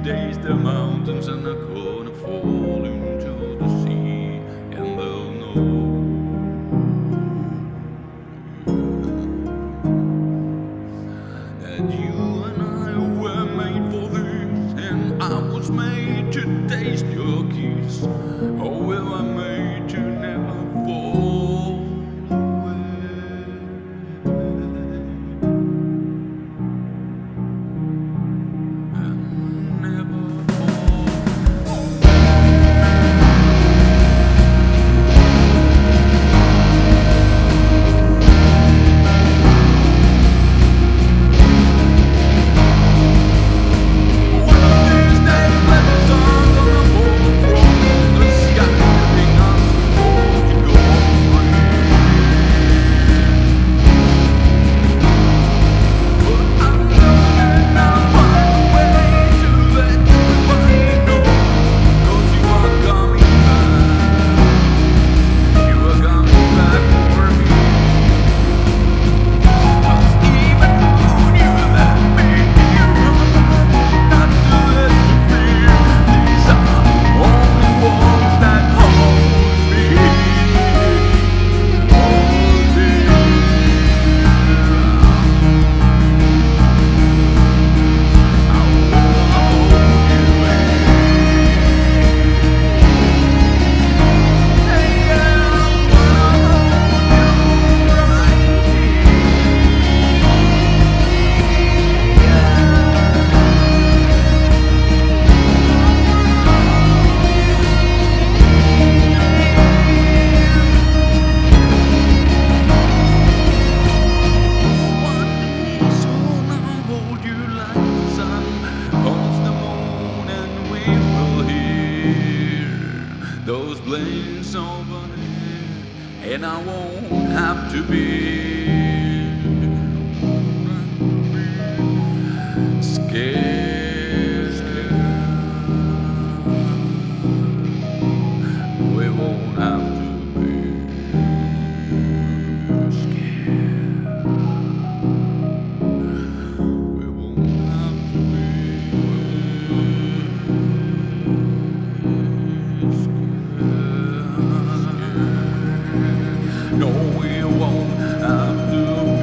days the mountains are not gonna fall into the sea, and they'll know that you and I were made for this, and I was made to taste your kiss. Oh, well, I'm made to never fall away. And never those planes overhead, and I won't have to be scared. We won't have to be scared. We won't have to be scared. No, we won't have to